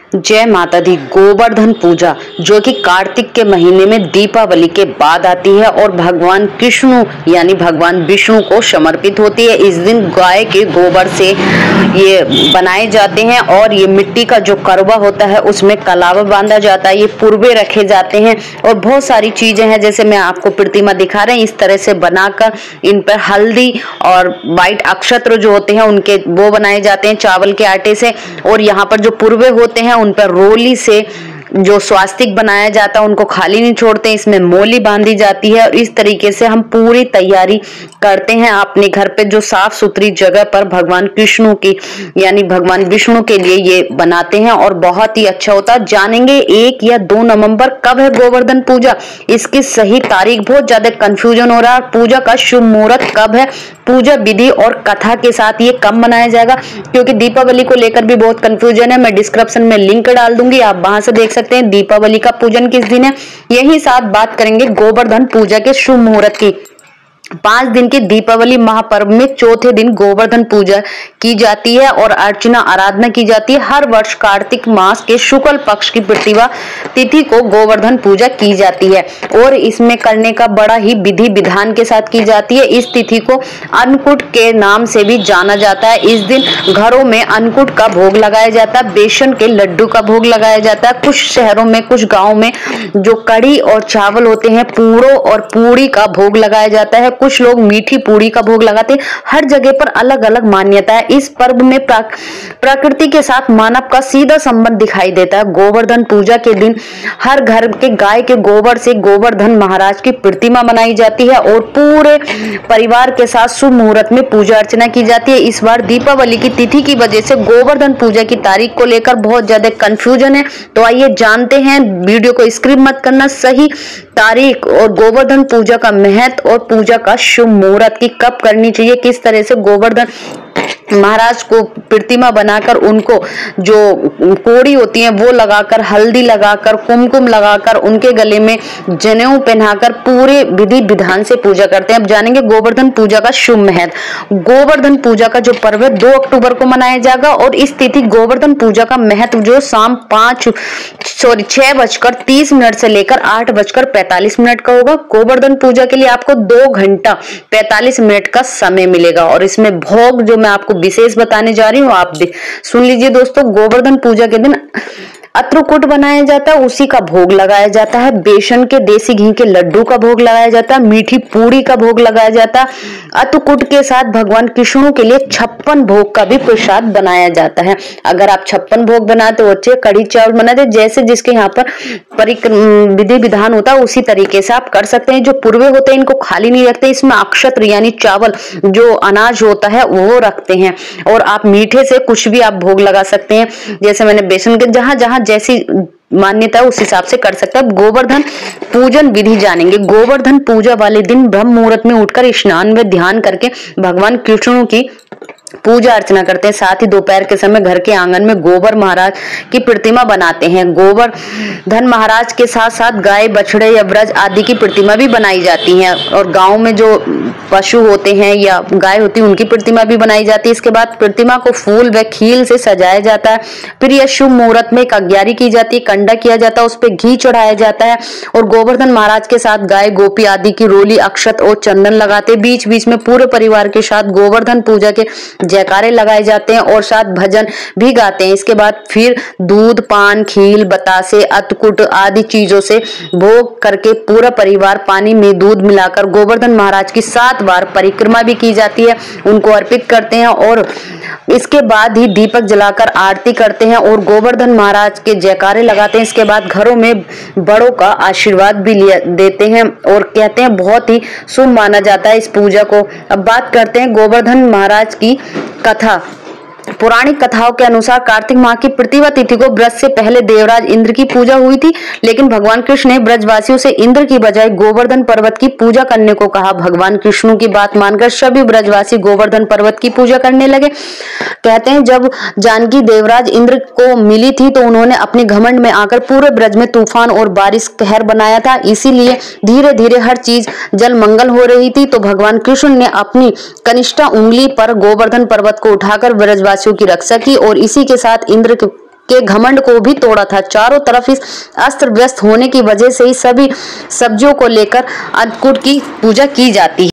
जय माता दी। गोवर्धन पूजा जो कि कार्तिक के महीने में दीपावली के बाद आती है और भगवान कृष्ण यानी भगवान विष्णु को समर्पित होती है। इस दिन गाय के गोबर से ये बनाए जाते हैं और ये मिट्टी का जो करवा होता है उसमें कलावा बांधा जाता है, ये पुरबे रखे जाते हैं और बहुत सारी चीजें हैं जैसे मैं आपको प्रतिमा दिखा रहे हैं। इस तरह से बनाकर इन पर हल्दी और वाइट अक्षत्र जो होते हैं उनके वो बनाए जाते हैं चावल के आटे से, और यहाँ पर जो पुरबे होते हैं उन पर रोली से जो स्वास्तिक बनाया जाता है उनको खाली नहीं छोड़ते, इसमें मोली बांधी जाती है और इस तरीके से हम पूरी तैयारी करते हैं अपने घर पे जो साफ सुथरी जगह पर भगवान कृष्ण की यानी भगवान विष्णु के लिए ये बनाते हैं और बहुत ही अच्छा होता है। जानेंगे 1 या 2 नवंबर कब है गोवर्धन पूजा, इसकी सही तारीख बहुत ज्यादा कंफ्यूजन हो रहा है। पूजा का शुभ मुहूर्त कब है, पूजा विधि और कथा के साथ ये कब मनाया जाएगा, क्योंकि दीपावली को लेकर भी बहुत कंफ्यूजन है। मैं डिस्क्रिप्शन में लिंक डाल दूंगी, आप वहां से देख सकते हैं दीपावली का पूजन किस दिन है। यही साथ बात करेंगे गोवर्धन पूजा के शुभ मुहूर्त की। 5 दिन की दीपावली महापर्व में चौथे दिन गोवर्धन पूजा की जाती है और अर्चना आराधना की जाती है। हर वर्ष कार्तिक मास के शुक्ल पक्ष की प्रतिभा तिथि को गोवर्धन पूजा की जाती है और इसमें करने का बड़ा ही विधि विधान के साथ की जाती है। इस तिथि को अन्नकूट के नाम से भी जाना जाता है। इस दिन घरों में अन्नकूट का भोग लगाया जाता है, बेसन के लड्डू का भोग लगाया जाता है। कुछ शहरों में कुछ गाँव में जो कढ़ी और चावल होते हैं पूड़ों और पूड़ी का भोग लगाया जाता है। कुछ लोग मीठी पूड़ी का भोग लगाते हैं। हर जगह पर अलग अलग मान्यता है। इस पर्व में प्रकृति के साथ मानव का सीधा संबंध दिखाई देता है। गोवर्धन पूजा के दिन हर घर के गाय के गोबर से गोवर्धन महाराज की प्रतिमा बनाई जाती है और पूरे परिवार के साथ शुभ मुहूर्त में पूजा अर्चना की जाती है। इस बार दीपावली की तिथि की वजह से गोवर्धन पूजा की तारीख को लेकर बहुत ज्यादा कंफ्यूजन है, तो आइए जानते हैं। वीडियो को स्किप मत करना, सही तारीख और गोवर्धन पूजा का महत्व और पूजा का शुभ मुहूर्त की कब करनी चाहिए, किस तरह से गोवर्धन महाराज को प्रतिमा बनाकर उनको जो कोड़ी होती है वो लगाकर, हल्दी लगाकर, कुमकुम लगाकर, उनके गले में जनेऊ पहनाकर पूरे विधि विधान से पूजा करते हैं। अब जानेंगे गोवर्धन पूजा का शुभ महत्व। गोवर्धन पूजा का जो पर्व है 2 अक्टूबर को मनाया जाएगा और इस तिथि गोवर्धन पूजा का महत्व जो शाम 6:30 से लेकर 8:45 का होगा। गोवर्धन पूजा के लिए आपको 2 घंटा 45 मिनट का समय मिलेगा और इसमें भोग जो मैं आपको विशेष बताने जा रही हूँ आप सुन लीजिए दोस्तों। गोवर्धन पूजा के दिन अत्रकूट बनाया जाता है, उसी का भोग लगाया जाता है। बेसन के देसी घी के लड्डू का भोग लगाया जाता है। मीठी पूरी का भोग लगाया जाता है। अत्रकूट के साथ भगवान कृष्ण के लिए 56 भोग का भी प्रसाद बनाया जाता है। अगर आप 56 भोग बनाते हो, अच्छे कढ़ी चावल बनाते, जैसे जिसके यहाँ पर विधि विधान होता है उसी तरीके से आप कर सकते हैं। जो पूर्वे होते हैं इनको खाली नहीं रखते, इसमें अक्षत्र यानी चावल जो अनाज होता है वो रखते हैं और आप मीठे से कुछ भी आप भोग लगा सकते हैं। जैसे मैंने बेसन के जहां जहां जैसी मान्यता है उस हिसाब से कर सकते हैं। गोवर्धन पूजन विधि जानेंगे। गोवर्धन पूजा वाले दिन ब्रह्म मुहूर्त में उठकर स्नान में ध्यान करके भगवान कृष्ण की पूजा अर्चना करते हैं। साथ ही दोपहर के समय घर के आंगन में गोबर महाराज की प्रतिमा बनाते हैं। गोबर धन महाराज के साथ साथ गाय, बछड़े या ब्रज आदि की प्रतिमा भी बनाई जाती है और गांव में जो पशु होते हैं या गाय होती है उनकी प्रतिमा भी बनाई जाती है। इसके बाद प्रतिमा को फूल व खील से सजाया जाता है। फिर यह शुभ मुहूर्त में एक अग्यारी की जाती है, कंडा किया जाता है, उस पर घी चढ़ाया जाता है और गोवर्धन महाराज के साथ गाय, गोपी आदि की रोली, अक्षत और चंदन लगाते। बीच बीच में पूरे परिवार के साथ गोवर्धन पूजा के जयकारे लगाए जाते हैं और साथ भजन भी गाते हैं। इसके बाद फिर दूध, पान, खील, बतासे, अत्रकूट आदि चीजों से भोग करके पूरा परिवार पानी में दूध मिलाकर गोवर्धन महाराज की 7 बार परिक्रमा भी की जाती है, उनको अर्पित करते हैं और इसके बाद ही दीपक जलाकर आरती करते हैं और गोवर्धन महाराज के जयकारे लगाते हैं। इसके बाद घरों में बड़ों का आशीर्वाद भी देते हैं और कहते हैं बहुत ही शुभ माना जाता है इस पूजा को। अब बात करते हैं गोवर्धन महाराज की कथा। पौराणिक कथाओं के अनुसार कार्तिक माह की प्रतिभा तिथि को व्रत से पहले देवराज इंद्र की पूजा हुई थी, लेकिन भगवान कृष्ण ने ब्रजवासियों से इंद्र की बजाय गोवर्धन पर्वत की पूजा करने को कहा। भगवान कृष्ण की बात मानकर सभी ब्रजवासी गोवर्धन पर्वत की पूजा करने लगे। कहते हैं जब जानकी देवराज इंद्र को मिली थी तो उन्होंने अपने घमंड में आकर पूरे ब्रज में तूफान और बारिश कहर बनाया था, इसीलिए धीरे धीरे हर चीज जल मंगल हो रही थी। तो भगवान कृष्ण ने अपनी कनिष्ठा उंगली पर गोवर्धन पर्वत को उठाकर ब्रजवासियों की रक्षा की और इसी के साथ इंद्र के घमंड को भी तोड़ा था। चारों तरफ इस अस्त्र व्यस्त होने की वजह से ही सभी सब्जियों को लेकर अन्नकूट की पूजा की जाती है।